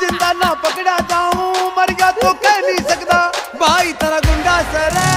जिंदा ना पकड़ा जाऊं, मर गया तो कह नहीं सकता भाई तेरा गुंडा सर है।